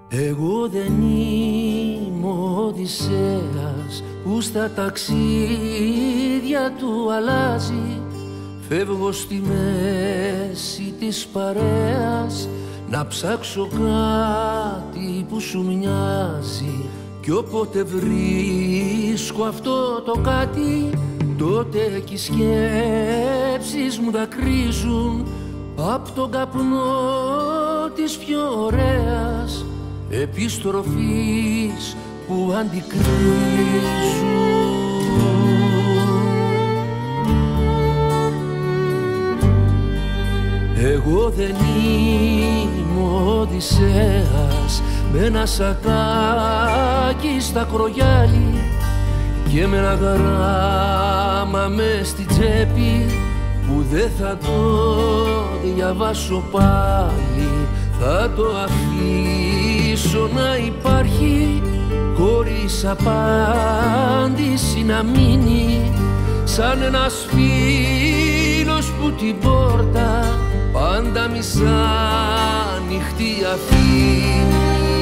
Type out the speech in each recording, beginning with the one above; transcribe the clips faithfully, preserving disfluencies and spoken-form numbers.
Εγώ δεν είμαι ο Οδυσσέας που στα ταξίδια του αλλάζει. Φεύγω στη μέση της παρέας να ψάξω κάτι που σου μοιάζει. Κι όποτε βρίσκω αυτό το κάτι, τότε κι οι σκέψεις μου δακρύζουν απ' τον καπνό της πιο ωραίας επιστροφής που αντικρίζουν. Εγώ δεν είμαι ο Οδυσσέας με ένα σακάκι στα κρογιάλι και με ένα γράμμα μες στη τσέπη που δεν θα το διαβάσω πάλι. Θα το αφήσω να υπάρχει χωρίς απάντηση να μείνει, σαν ένας φίλος που την πόρτα πάντα μισάνοιχτη αφήνει.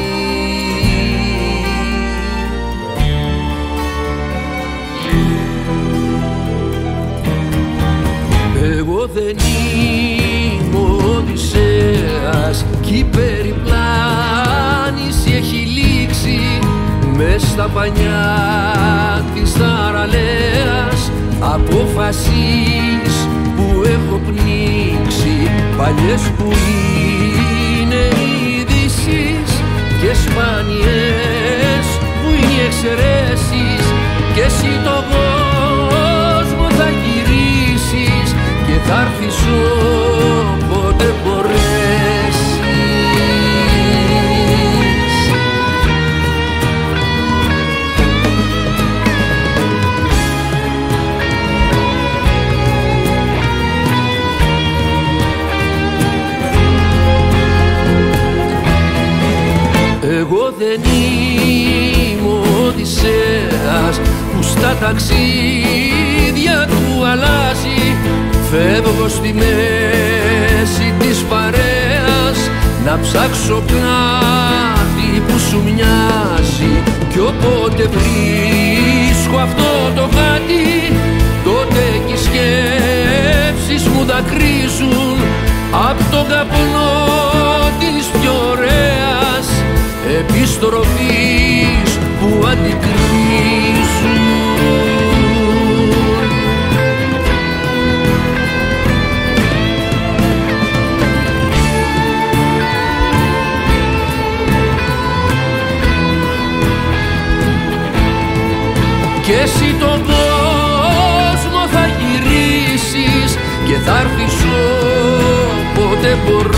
Εγώ δεν είμαι ο Οδυσσέας κι η περιπλάνηση έχει λήξει μες στα πανιά της θαραλέας απόφασης που έχω πνίξει, παλιές που είναι ειδήσεις και σπάνιες που είναι οι εξαιρέσεις. Και εσύ τον κόσμο θα γυρίσεις και θα έρθεις όποτε μπορέσεις. Εγώ δεν είμαι ο Οδυσσέας που στα ταξίδια του αλλάζει. Φεύγω στη μέση της παρέας να ψάξω κάτι που σου μοιάζει. Κι όποτε βρίσκω αυτό το κάτι, τότε κι οι σκέψεις μου δακρύζουν απ' τον καπνό της πιο ωραίας επιστροφής που αντικρίζουν. Και εσύ τον κόσμο θα γυρίσεις και θα έρθεις όποτε μπορείς.